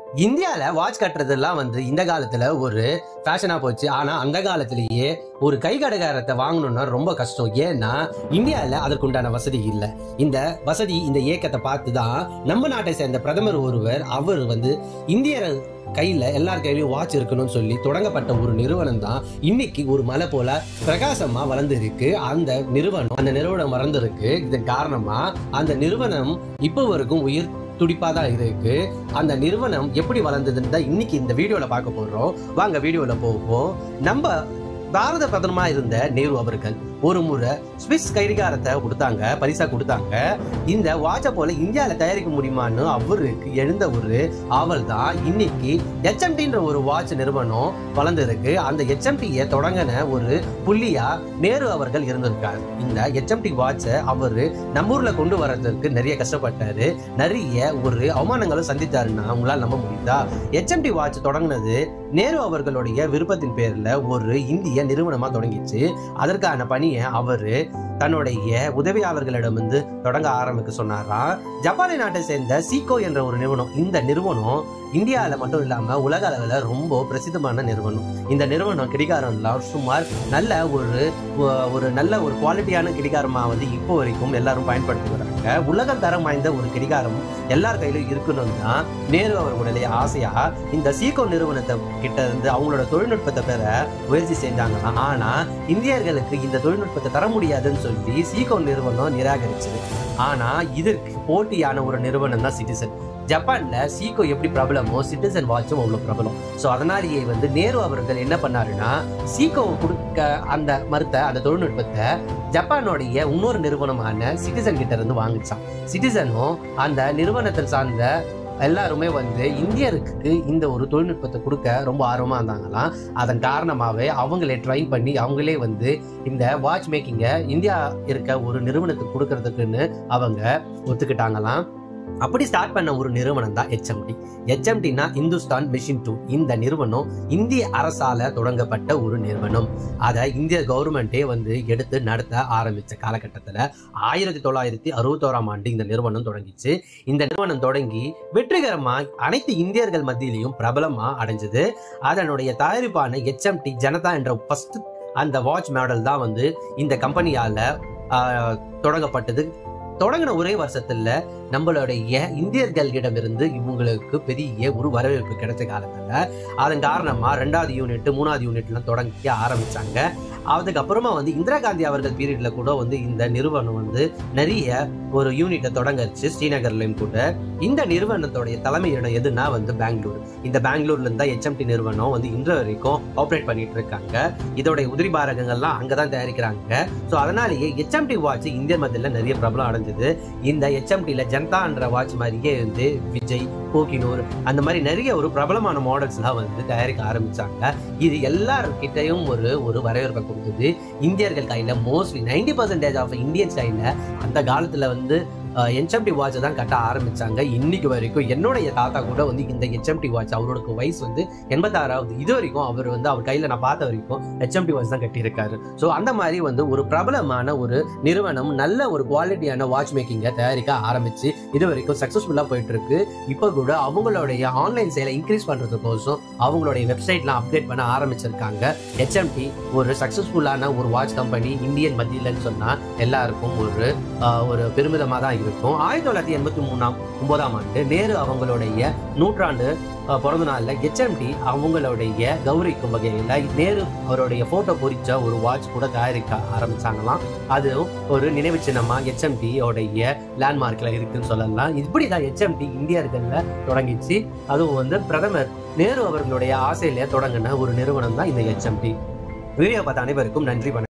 இந்தியால வாட்ச் கட்டுறதெல்லாம் இந்த காலத்துல ஒரு ஃபேஷனா போச்சு. ஆனா அந்த காலத்திலேயே ஒரு கை கடிகாரத்தை வாங்கணும்னா ரொம்ப கஷ்டம். ஏன்னா இந்தியால அதற்குண்டான வசதி இல்லை. இந்த வசதி, இந்த இயக்கத்தை பார்த்துதான் நம்ம நாட்டை சேர்ந்த பிரதமர் ஒருவர் அவர் இந்தியர் கையில எல்லார் கையிலயும் வாட்ச் இருக்கணும்னு சொல்லி தொடங்கப்பட்ட ஒரு நிறுவனம் தான் இன்னைக்கு ஒரு மலை போல பிரகாசமா வளர்ந்து இருக்கு. அந்த நிறுவனம் வளர்ந்துருக்கு. இதன் காரணமா அந்த நிறுவனம் இப்போ வரைக்கும் உயிர் துடிப்பா தான் இருக்கு. அந்த நிறுவனம் எப்படி வளர்ந்ததுன்னு தான் இன்னைக்கு இந்த வீடியோல பார்க்க போறோம். வாங்க வீடியோல போவோம். நம்ம பாரத பிரதமரா இருந்த நேரு அவர்கள் ஒரு முறை ஸ்விஸ் கடிகாரத்தை பரிசா கொடுத்தாங்க. இந்த வாட்சை போல இந்தியாவில தயாரிக்க முடியுமான்னு அவருக்கு எழுந்த ஒரு ஆவல் தான் இன்னைக்கு HMTன்ற ஒரு வாட்ச் நிறுவனம் வளர்ந்து இருக்கு. அந்த HMTயை தொடங்கின ஒரு புள்ளியா நேரு அவர்கள் இருந்திருக்காரு. இந்த HMT வாட்சை அவரு நம்ம ஊர்ல கொண்டு வர்றதுக்கு நிறைய கஷ்டப்பட்டாரு. நிறைய ஒரு அவமானங்களும் சந்தித்தாருன்னா உங்களால் நம்ப முடியுதா? HMT வாட்ச் தொடங்கினது நேரு அவர்களுடைய விருப்பத்தின் பேர்ல ஒரு இந்திய நிறுவனமா தொடங்கிச்சு. அதற்கான பணியை அவரு தன்னுடைய உதவியாளர்களிடம் தொடங்க ஆரம்பிக்க சொன்னாராம். ஜப்பானை நாட்டை சேர்ந்த சீகோ என்ற ஒரு நிறுவனம். இந்த நிறுவனம் இந்தியாவில மட்டும் இல்லாம உலக அளவுல ரொம்ப பிரசித்தமான நிறுவனம். இந்த நிறுவனம் கடிகாரம் எல்லாம் சுமார் நல்ல ஒரு குவாலிட்டியான கடிகாரமா இப்போ வரைக்கும் எல்லாரும் பயன்படுத்தி வராங்க. உலகம் தரம் வாய்ந்த ஒரு கடிகாரம் எல்லார் கையிலும் இருக்கணும் தான் நேரு அவர்களுடைய ஆசையா இந்த சீகோ நிறுவனத்தை கிட்ட இருந்து அவங்களோட தொழில்நுட்பத்தை பெற முயற்சி செஞ்சாங்கன்னா, ஆனா இந்தியர்களுக்கு இந்த தொழில்நுட்பத்தை தர முடியாதுன்னு சொல்லி சீகோ நிறுவனம் நிராகரிச்சது. ஆனா இதற்கு போட்டியான ஒரு நிறுவனம் தான் சிட்டிசன். ஜப்பான்ல சீகோ எப்படி பிரபலமோ சிட்டிசன் வாட்சும் அவ்வளவு பிரபலம். சோ அதனாலேயே நேரு அவர்கள் என்ன பண்ணாருன்னா, சீகோ கொடுக்க அந்த தொழில்நுட்பத்தை ஜப்பானுடைய இன்னொரு நிறுவனமான சிட்டிசன் கிட்ட இருந்து வாங்கிச்சான். சிட்டிசனும் அந்த நிறுவனத்தில் சார்ந்த எல்லாருமே இந்தியருக்கு இந்த ஒரு தொழில்நுட்பத்தை கொடுக்க ரொம்ப ஆர்வமா இருந்தாங்களாம். அதன் காரணமாவே அவங்களே ட்ரைன் பண்ணி அவங்களே இந்த வாட்ச் மேக்கிங்க இந்தியா இருக்க ஒரு நிறுவனத்துக்கு கொடுக்கறதுக்குன்னு அவங்க ஒத்துக்கிட்டாங்களாம். அப்படி ஸ்டார்ட் பண்ண ஒரு நிறுவனம் தான் HMT. HMTனா இந்துஸ்தான் மெஷின் டூல். இந்த நிறுவனம் இந்திய அரசால தொடங்கப்பட்ட ஒரு நிறுவனம். அதை இந்திய கவர்மெண்டே எடுத்து நடத்த ஆரம்பிச்ச காலகட்டத்துல 1961ஆம் ஆண்டு இந்த நிறுவனம் தொடங்கிச்சு. இந்த நிறுவனம் தொடங்கி வெற்றிகரமா அனைத்து இந்தியர்கள் மத்தியிலையும் பிரபலமா அடைஞ்சது. அதனுடைய தயாரிப்பான HMT ஜனதா என்ற ஃபர்ஸ்ட் அந்த வாட்ச் மாடல் தான் இந்த கம்பெனியால தொடங்கப்பட்டது. தொடங்கின ஒரே வருஷத்துல நம்மளுடைய இந்தியர்களிடமிருந்து இவங்களுக்கு பெரிய ஒரு வரவேற்பு கிடைச்ச காலத்துல அதன் காரணமா 2வது யூனிட் 3வது யூனிட்லாம் தொடங்க ஆரம்பிச்சாங்க. அதுக்கப்புறமா இந்திரா காந்தி அவர்கள் பீரியட்ல கூட இந்த நிறுவனம் நிறைய ஒரு யூனிட்டை தொடங்கச்சு ஸ்ரீநகர்லயும் கூட. இந்த நிறுவனத்துடைய தலைமையிடம் எதுனா பெங்களூர். இந்த பெங்களூர்ல இருந்தா HMT நிறுவனம் இன்று வரைக்கும் ஆப்ரேட் பண்ணிட்டு இருக்காங்க. இதோடைய உதிரி பாரகங்கள்லாம் அங்கதான் தயாரிக்கிறாங்க. சோ அதனாலேயே HMT வாட்ச் இந்திய மத்தியில நிறைய பிரபலம் அடைஞ்சது. இந்த HMTல ஜனதான்ற வாட்ச் மாதிரியே விஜய், கோகினூர் அந்த மாதிரி நிறைய ஒரு பிரபலமான மாடல்ஸ் எல்லாம் தயாரிக்க ஆரம்பிச்சாங்க. இது எல்லார்கிட்டையும் ஒரு வரவேற்பை கொடுத்தது. இந்தியர்கள் கையில மோஸ்ட்லி 90% ஆஃப் இந்தியன்ஸ் கையில அந்த காலத்துல HMT வாட்ச் தான் கட்ட ஆரம்பிச்சாங்க. இன்னைக்கு வரைக்கும் என்னுடைய தாத்தா கூட இந்த HMT வாட்ச், அவரோட வயசு 86ஆவது, இது வரைக்கும் அவர் கையில நான் பார்த்த வரைக்கும் HMT வாட்ச் தான் கட்டி இருக்காரு. ஸோ அந்த மாதிரி ஒரு பிரபலமான ஒரு நிறுவனம் நல்ல ஒரு குவாலிட்டியான வாட்ச் மேக்கிங்கை தயாரிக்க ஆரம்பிச்சு இது வரைக்கும் சக்சஸ்ஃபுல்லா போயிட்டு இருக்கு. இப்போ கூட அவங்களுடைய ஆன்லைன் சேலை இன்க்ரீஸ் பண்றதுக்கோசம் அவங்களுடைய வெப்சைட்லாம் அப்டேட் பண்ண ஆரம்பிச்சிருக்காங்க. HMT ஒரு சக்சஸ்ஃபுல்லான ஒரு வாட்ச் கம்பெனி இந்தியன் மத்தியிலன்னு சொன்னா எல்லாருக்கும் ஒரு பெருமிதமா தான் இருக்கும். 1989ஆம் ஆண்டு நேரு அவங்களுடைய 100ஆண்டு பிறந்த நாள்ல HMT அவங்களுடைய கௌரவிக்கும் வகையில நேரு அவருடைய போட்டோ பொறிச்ச ஒரு வாட்ச் கூட தயாரிக்க ஆரம்பிச்சாங்களாம். அதுவும் ஒரு நினைவு சின்னமா HMT உடைய லேண்ட்மார்க்ல இருக்குன்னு சொல்லலாம். இப்படிதான் HMT இந்தியர்கள்ல தொடங்கிச்சு. அதுவும் பிரதமர் நேரு அவர்களுடைய ஆசையில தொடங்கின ஒரு நிறுவனம் தான் இந்த HMT. வீடியோ பார்த்த அனைவருக்கும் நன்றி.